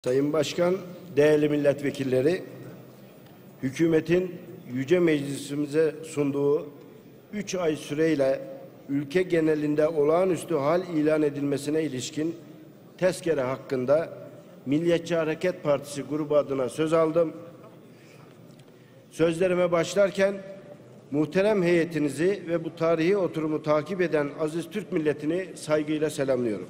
Sayın Başkan, değerli milletvekilleri, hükümetin Yüce Meclisimize sunduğu 3 ay süreyle ülke genelinde olağanüstü hal ilan edilmesine ilişkin tezkere hakkında Milliyetçi Hareket Partisi grubu adına söz aldım. Sözlerime başlarken muhterem heyetinizi ve bu tarihi oturumu takip eden aziz Türk milletini saygıyla selamlıyorum.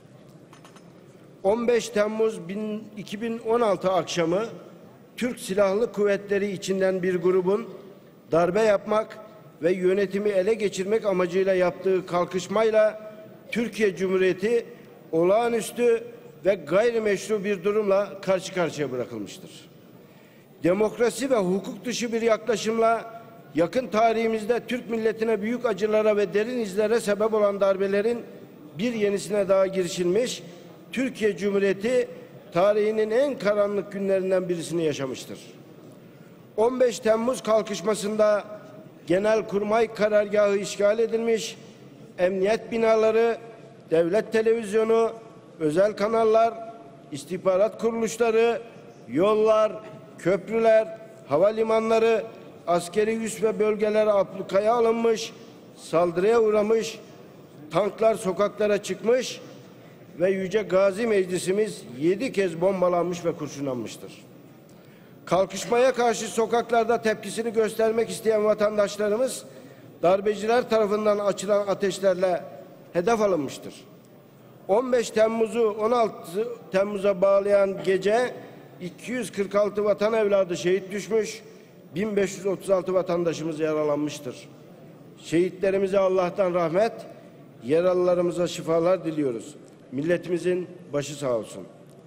15 Temmuz 2016 akşamı Türk Silahlı Kuvvetleri içinden bir grubun darbe yapmak ve yönetimi ele geçirmek amacıyla yaptığı kalkışmayla Türkiye Cumhuriyeti olağanüstü ve gayrimeşru bir durumla karşı karşıya bırakılmıştır. Demokrasi ve hukuk dışı bir yaklaşımla yakın tarihimizde Türk milletine büyük acılara ve derin izlere sebep olan darbelerin bir yenisine daha girişilmiş, Türkiye Cumhuriyeti tarihinin en karanlık günlerinden birisini yaşamıştır. 15 Temmuz kalkışmasında Genelkurmay karargahı işgal edilmiş, emniyet binaları, devlet televizyonu, özel kanallar, istihbarat kuruluşları, yollar, köprüler, havalimanları, askeri üs ve bölgeler ablukaya alınmış, saldırıya uğramış, tanklar sokaklara çıkmış ve Yüce Gazi Meclisimiz 7 kez bombalanmış ve kurşunlanmıştır. Kalkışmaya karşı sokaklarda tepkisini göstermek isteyen vatandaşlarımız darbeciler tarafından açılan ateşlerle hedef alınmıştır. 15 Temmuz'u 16 Temmuz'a bağlayan gece 246 vatan evladı şehit düşmüş, 1536 vatandaşımız yaralanmıştır. Şehitlerimize Allah'tan rahmet, yaralılarımıza şifalar diliyoruz. Milletimizin başı sağ olsun.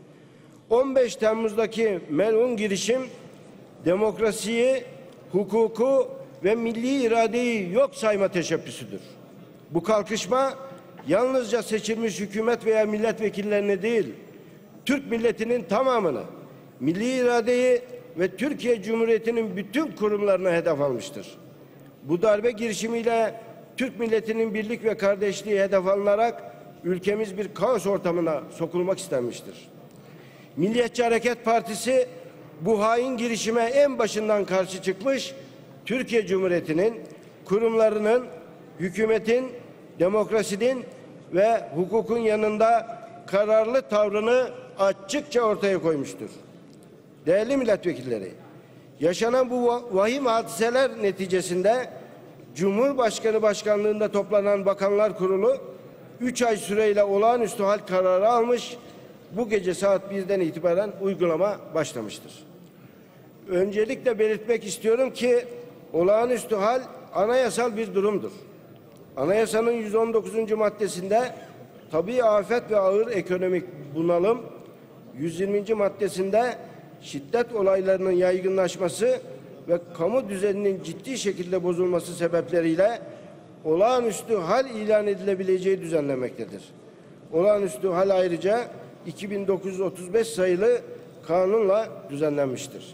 15 Temmuz'daki melun girişim demokrasiyi, hukuku ve milli iradeyi yok sayma teşebbüsüdür. Bu kalkışma yalnızca seçilmiş hükümet veya milletvekillerine değil, Türk milletinin tamamını, milli iradeyi ve Türkiye Cumhuriyeti'nin bütün kurumlarına hedef almıştır. Bu darbe girişimiyle Türk milletinin birlik ve kardeşliği hedef alınarak ülkemiz bir kaos ortamına sokulmak istenmiştir. Milliyetçi Hareket Partisi bu hain girişime en başından karşı çıkmış, Türkiye Cumhuriyeti'nin, kurumlarının, hükümetin, demokrasinin ve hukukun yanında kararlı tavrını açıkça ortaya koymuştur. Değerli milletvekilleri, yaşanan bu vahim hadiseler neticesinde Cumhurbaşkanı başkanlığında toplanan Bakanlar Kurulu 3 ay süreyle olağanüstü hal kararı almış, bu gece saat 1'den itibaren uygulama başlamıştır. Öncelikle belirtmek istiyorum ki olağanüstü hal anayasal bir durumdur. Anayasanın 119. maddesinde tabii afet ve ağır ekonomik bunalım, 120. maddesinde şiddet olaylarının yaygınlaşması ve kamu düzeninin ciddi şekilde bozulması sebepleriyle olağanüstü hal ilan edilebileceği düzenlemektedir. Olağanüstü hal ayrıca 2935 sayılı kanunla düzenlenmiştir.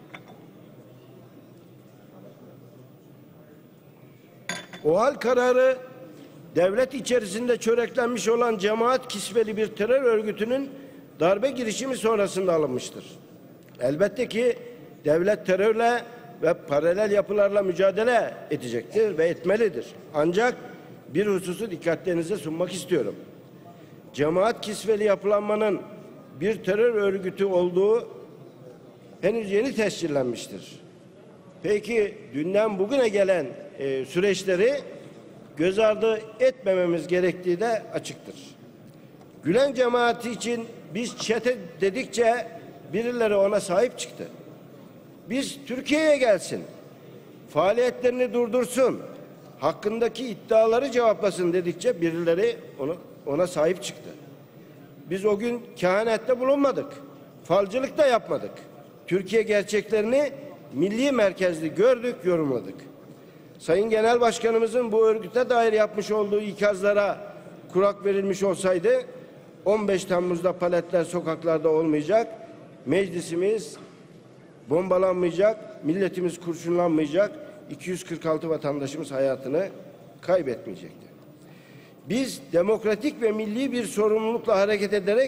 O hal kararı devlet içerisinde çöreklenmiş olan cemaat kisveli bir terör örgütünün darbe girişimi sonrasında alınmıştır. Elbette ki devlet terörle ve paralel yapılarla mücadele edecektir ve etmelidir. Ancak bir hususu dikkatlerinize sunmak istiyorum. Cemaat kisveli yapılanmanın bir terör örgütü olduğu henüz yeni tescillenmiştir. Peki dünden bugüne gelen süreçleri göz ardı etmememiz gerektiği de açıktır. Gülen cemaati için biz çete dedikçe birileri ona sahip çıktı. Biz Türkiye'ye gelsin, faaliyetlerini durdursun, hakkındaki iddiaları cevaplasın dedikçe birileri ona sahip çıktı. Biz o gün kehanette bulunmadık, falcılık da yapmadık. Türkiye gerçeklerini milli merkezli gördük, yorumladık. Sayın Genel Başkanımızın bu örgüte dair yapmış olduğu ikazlara kurak verilmiş olsaydı 15 Temmuz'da paletler sokaklarda olmayacak, meclisimiz bombalanmayacak, milletimiz kurşunlanmayacak, 246 vatandaşımız hayatını kaybetmeyecekti. Biz demokratik ve milli bir sorumlulukla hareket ederek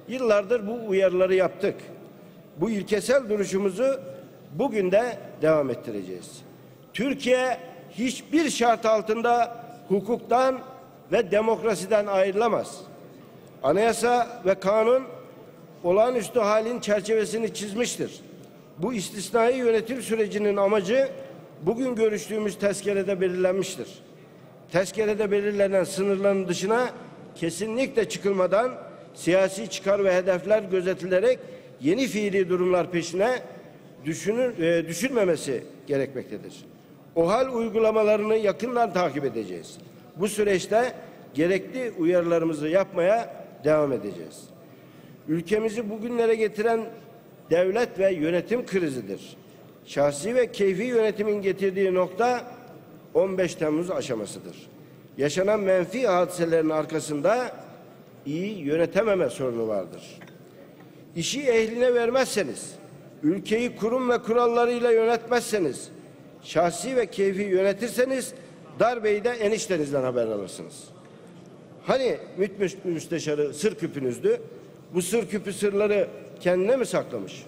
Yıllardır bu uyarıları yaptık. Bu ilkesel duruşumuzu bugün de devam ettireceğiz. Türkiye hiçbir şart altında hukuktan ve demokrasiden ayrılamaz. Anayasa ve kanun olağanüstü halin çerçevesini çizmiştir. Bu istisnai yönetim sürecinin amacı bugün görüştüğümüz tezkerede belirlenmiştir. Tezkerede belirlenen sınırların dışına kesinlikle çıkılmadan siyasi çıkar ve hedefler gözetilerek yeni fiili durumlar peşine düşülmemesi gerekmektedir. OHAL uygulamalarını yakından takip edeceğiz. Bu süreçte gerekli uyarılarımızı yapmaya devam edeceğiz. Ülkemizi bugünlere getiren devlet ve yönetim krizidir. Şahsi ve keyfi yönetimin getirdiği nokta 15 Temmuz aşamasıdır. Yaşanan menfi hadiselerin arkasında iyi yönetememe sorunu vardır. İşi ehline vermezseniz, ülkeyi kurum ve kurallarıyla yönetmezseniz, şahsi ve keyfi yönetirseniz darbeyi de eniştenizden haber alırsınız. Hani MİT müsteşarı sır küpünüzdü? Bu sır küpü sırları kendine mi saklamış?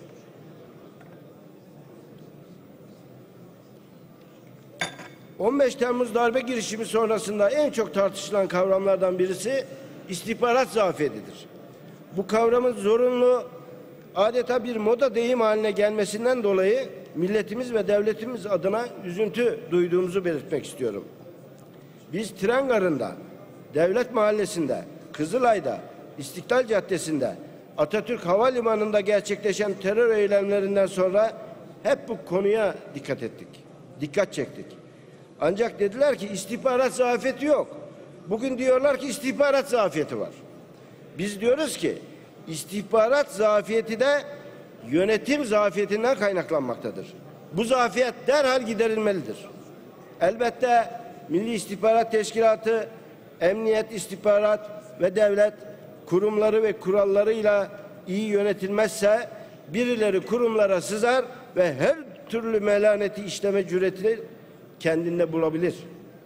...15 Temmuz darbe girişimi sonrasında en çok tartışılan kavramlardan birisi istihbarat zafiyetidir. Bu kavramın zorunlu, adeta bir moda deyim haline gelmesinden dolayı milletimiz ve devletimiz adına üzüntü duyduğumuzu belirtmek istiyorum. Biz Tren Garı'nda, Devlet Mahallesi'nde, Kızılay'da, İstiklal Caddesi'nde, Atatürk Havalimanı'nda gerçekleşen terör eylemlerinden sonra hep bu konuya dikkat çektik. Ancak dediler ki istihbarat zafiyeti yok. Bugün diyorlar ki istihbarat zafiyeti var. Biz diyoruz ki istihbarat zafiyeti de yönetim zafiyetinden kaynaklanmaktadır. Bu zafiyet derhal giderilmelidir. Elbette Milli İstihbarat Teşkilatı, emniyet, istihbarat ve devlet kurumları ve kurallarıyla iyi yönetilmezse birileri kurumlara sızar ve her türlü melaneti işleme cüretini kendinde bulabilir.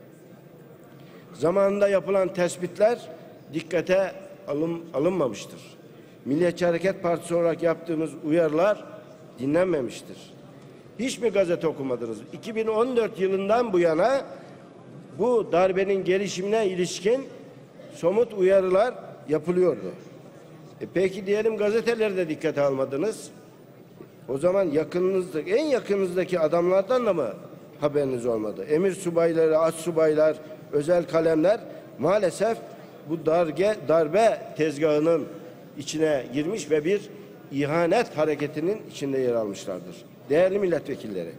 Zamanında yapılan tespitler dikkate alınmamıştır. Milliyetçi Hareket Partisi olarak yaptığımız uyarılar dinlenmemiştir. Hiç mi gazete okumadınız? 2014 yılından bu yana bu darbenin gelişimine ilişkin somut uyarılar yapılıyordu. Peki diyelim gazeteleri de dikkate almadınız. O zaman en yakınınızdaki adamlardan da mı haberiniz olmadı? Emir subayları, astsubaylar, özel kalemler maalesef bu darbe tezgahının içine girmiş ve bir ihanet hareketinin içinde yer almışlardır. Değerli milletvekilleri,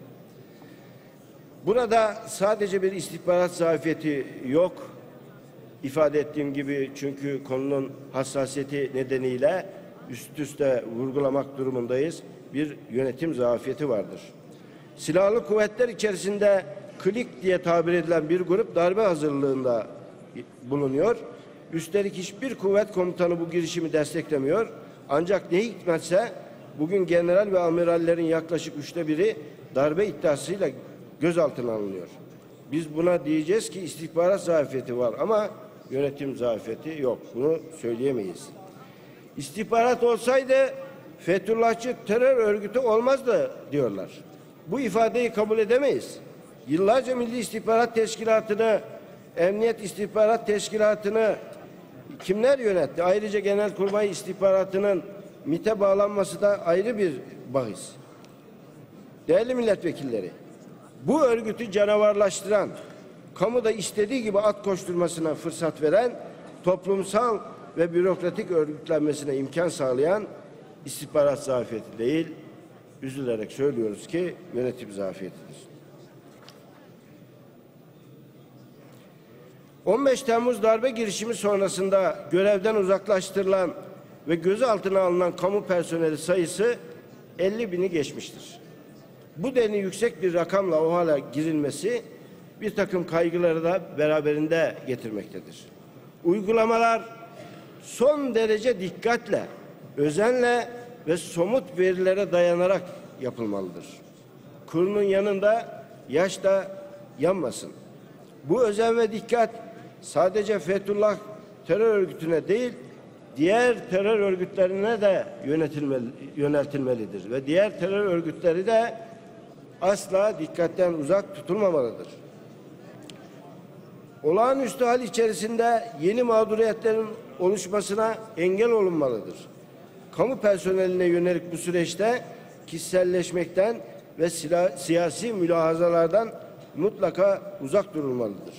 burada sadece bir istihbarat zafiyeti yok, ifade ettiğim gibi, çünkü konunun hassasiyeti nedeniyle üst üste vurgulamak durumundayız. Bir yönetim zafiyeti vardır. Silahlı kuvvetler içerisinde klik diye tabir edilen bir grup darbe hazırlığında bulunuyor. Üstelik hiçbir kuvvet komutanı bu girişimi desteklemiyor. Ancak ne hikmetse bugün general ve amirallerin yaklaşık 1/3 darbe iddiasıyla gözaltına alınıyor. Biz buna diyeceğiz ki istihbarat zafiyeti var ama yönetim zafiyeti yok. Bunu söyleyemeyiz. İstihbarat olsaydı Fethullahçı terör örgütü olmazdı diyorlar. Bu ifadeyi kabul edemeyiz. Yıllarca Milli İstihbarat Teşkilatı'nı, Emniyet İstihbarat Teşkilatı'nı kimler yönetti? Ayrıca Genelkurmay İstihbaratı'nın MİT'e bağlanması da ayrı bir bahis. Değerli milletvekilleri, bu örgütü canavarlaştıran, kamuda istediği gibi at koşturmasına fırsat veren, toplumsal ve bürokratik örgütlenmesine imkan sağlayan istihbarat zafiyeti değil, üzülerek söylüyoruz ki yönetim zafiyetidir. 15 Temmuz darbe girişimi sonrasında görevden uzaklaştırılan ve gözaltına alınan kamu personeli sayısı 50.000'i geçmiştir. Bu denli yüksek bir rakamla o hale girilmesi bir takım kaygıları da beraberinde getirmektedir. Uygulamalar son derece dikkatle, özenle ve somut verilere dayanarak yapılmalıdır. Kurunun yanında yaş da yanmasın. Bu özen ve dikkat sadece Fethullah terör örgütüne değil, diğer terör örgütlerine de yöneltilmelidir ve diğer terör örgütleri de asla dikkatten uzak tutulmamalıdır. Olağanüstü hal içerisinde yeni mağduriyetlerin oluşmasına engel olunmalıdır. Kamu personeline yönelik bu süreçte kişiselleşmekten ve siyasi mülahazalardan mutlaka uzak durulmalıdır.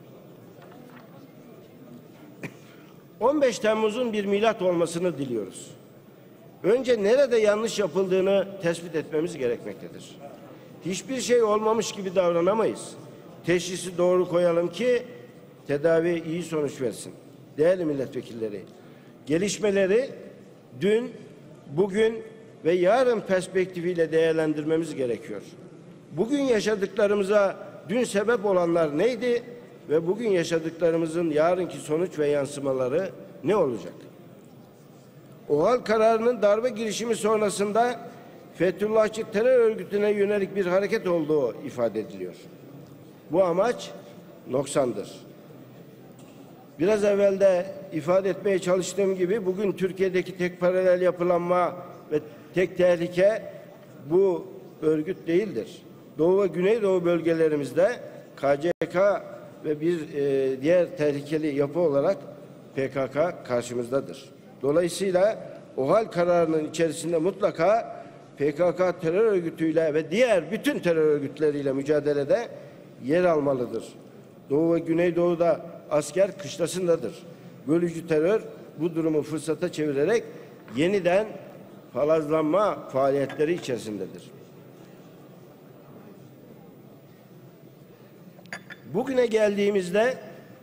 15 Temmuz'un bir milat olmasını diliyoruz. Önce nerede yanlış yapıldığını tespit etmemiz gerekmektedir. Hiçbir şey olmamış gibi davranamayız. Teşhisi doğru koyalım ki tedavi iyi sonuç versin. Değerli milletvekilleri, gelişmeleri dün, bugün ve yarın perspektifiyle değerlendirmemiz gerekiyor. Bugün yaşadıklarımıza dün sebep olanlar neydi ve bugün yaşadıklarımızın yarınki sonuç ve yansımaları ne olacak? OHAL kararının darbe girişimi sonrasında Fethullahçı terör örgütüne yönelik bir hareket olduğu ifade ediliyor. Bu amaç noksandır. Biraz evvel de ifade etmeye çalıştığım gibi bugün Türkiye'deki tek paralel yapılanma ve tek tehlike bu örgüt değildir. Doğu ve Güneydoğu bölgelerimizde KCK ve bir diğer tehlikeli yapı olarak PKK karşımızdadır. Dolayısıyla OHAL kararının içerisinde mutlaka PKK terör örgütüyle ve diğer bütün terör örgütleriyle mücadelede yer almalıdır. Doğu ve Güneydoğu'da asker kışlasındadır. Bölücü terör bu durumu fırsata çevirerek yeniden palazlanma faaliyetleri içerisindedir. Bugüne geldiğimizde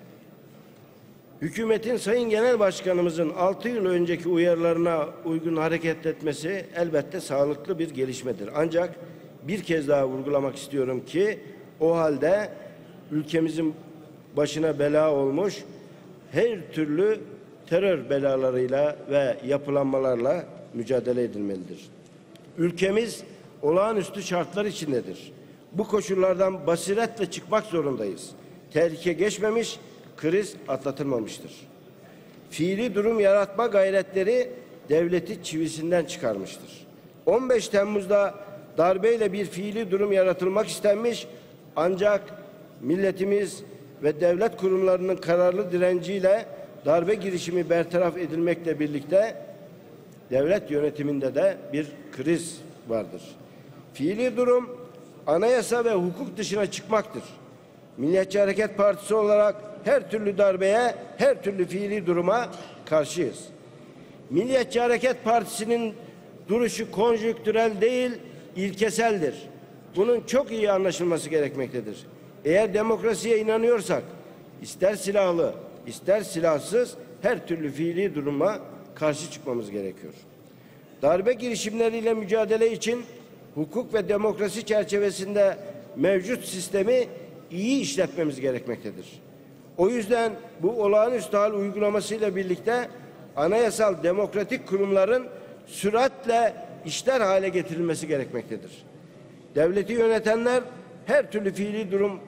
hükümetin Sayın Genel Başkanımızın 6 yıl önceki uyarılarına uygun hareket etmesi elbette sağlıklı bir gelişmedir. Ancak bir kez daha vurgulamak istiyorum ki o halde ülkemizin başına bela olmuş her türlü terör belalarıyla ve yapılanmalarla mücadele edilmelidir. Ülkemiz olağanüstü şartlar içindedir. Bu koşullardan basiretle çıkmak zorundayız. Tehlike geçmemiş, kriz atlatılmamıştır. Fiili durum yaratma gayretleri devleti çivisinden çıkarmıştır. 15 Temmuz'da darbeyle bir fiili durum yaratılmak istenmiş ancak milletimiz ve devlet kurumlarının kararlı direnciyle darbe girişimi bertaraf edilmekle birlikte devlet yönetiminde de bir kriz vardır. Fiili durum anayasa ve hukuk dışına çıkmaktır. Milliyetçi Hareket Partisi olarak her türlü darbeye, her türlü fiili duruma karşıyız. Milliyetçi Hareket Partisi'nin duruşu konjüktürel değil, ilkeseldir. Bunun çok iyi anlaşılması gerekmektedir. Eğer demokrasiye inanıyorsak, ister silahlı, ister silahsız her türlü fiili duruma karşı çıkmamız gerekiyor. Darbe girişimleriyle mücadele için hukuk ve demokrasi çerçevesinde mevcut sistemi iyi işletmemiz gerekmektedir. O yüzden bu olağanüstü hal uygulamasıyla birlikte anayasal demokratik kurumların süratle işler hale getirilmesi gerekmektedir. Devleti yönetenler her türlü fiili durum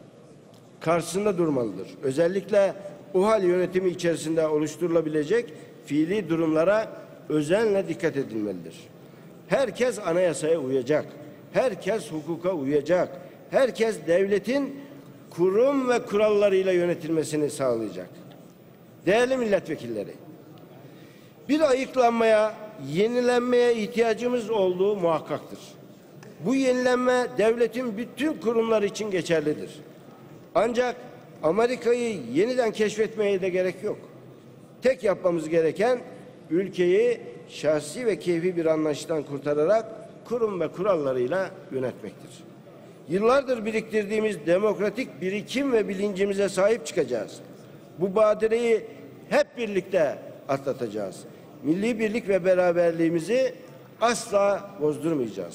karşısında durmalıdır. Özellikle OHAL yönetimi içerisinde oluşturulabilecek fiili durumlara özenle dikkat edilmelidir. Herkes anayasaya uyacak. Herkes hukuka uyacak. Herkes devletin kurum ve kurallarıyla yönetilmesini sağlayacak. Değerli milletvekilleri, bir ayıklanmaya, yenilenmeye ihtiyacımız olduğu muhakkaktır. Bu yenilenme devletin bütün kurumları için geçerlidir. Ancak Amerika'yı yeniden keşfetmeye de gerek yok. Tek yapmamız gereken ülkeyi şahsi ve keyfi bir anlayıştan kurtararak kurum ve kurallarıyla yönetmektir. Yıllardır biriktirdiğimiz demokratik birikim ve bilincimize sahip çıkacağız. Bu badireyi hep birlikte atlatacağız. Milli birlik ve beraberliğimizi asla bozdurmayacağız.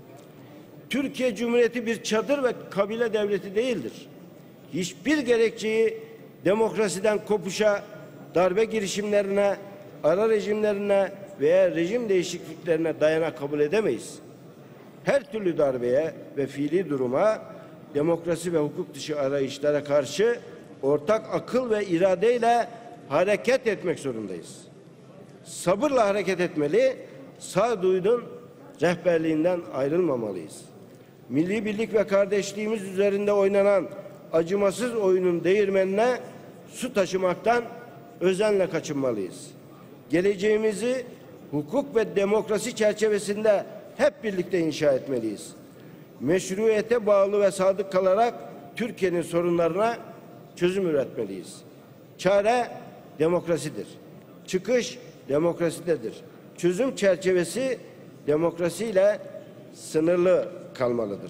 Türkiye Cumhuriyeti bir çadır ve kabile devleti değildir. Hiçbir gerekçeyi demokrasiden kopuşa, darbe girişimlerine, ara rejimlerine veya rejim değişikliklerine dayanak kabul edemeyiz. Her türlü darbeye ve fiili duruma, demokrasi ve hukuk dışı arayışlara karşı ortak akıl ve iradeyle hareket etmek zorundayız. sabırla hareket etmeli, sağduyunun rehberliğinden ayrılmamalıyız. Milli birlik ve kardeşliğimiz üzerinde oynanan acımasız oyunun değirmenine su taşımaktan özenle kaçınmalıyız. Geleceğimizi hukuk ve demokrasi çerçevesinde hep birlikte inşa etmeliyiz. Meşruiyete bağlı ve sadık kalarak Türkiye'nin sorunlarına çözüm üretmeliyiz. Çare demokrasidir. Çıkış demokrasidedir. Çözüm çerçevesi demokrasiyle sınırlı kalmalıdır.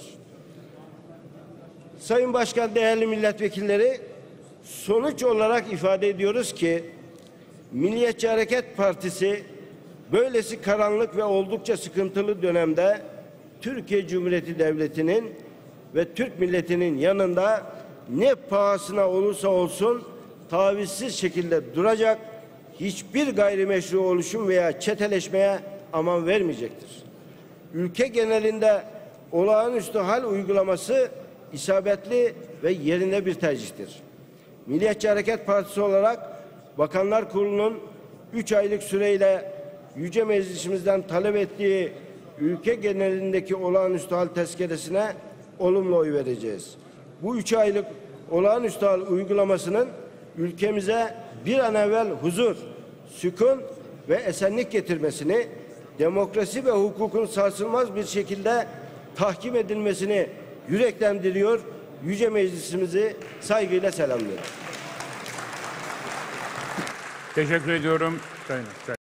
Sayın Başkan, değerli milletvekilleri, sonuç olarak ifade ediyoruz ki Milliyetçi Hareket Partisi böylesi karanlık ve oldukça sıkıntılı dönemde Türkiye Cumhuriyeti Devleti'nin ve Türk milletinin yanında ne pahasına olursa olsun tavizsiz şekilde duracak, hiçbir gayrimeşru oluşum veya çeteleşmeye aman vermeyecektir. Ülke genelinde olağanüstü hal uygulaması isabetli ve yerinde bir tercihtir. Milliyetçi Hareket Partisi olarak Bakanlar Kurulu'nun 3 aylık süreyle Yüce Meclisimizden talep ettiği ülke genelindeki olağanüstü hal tezkeresine olumlu oy vereceğiz. Bu 3 aylık olağanüstü hal uygulamasının ülkemize bir an evvel huzur, sükun ve esenlik getirmesini, demokrasi ve hukukun sarsılmaz bir şekilde tahkim edilmesini yürekten diliyor, Yüce Meclisimizi saygıyla selamlıyorum. Teşekkür ediyorum. Sayın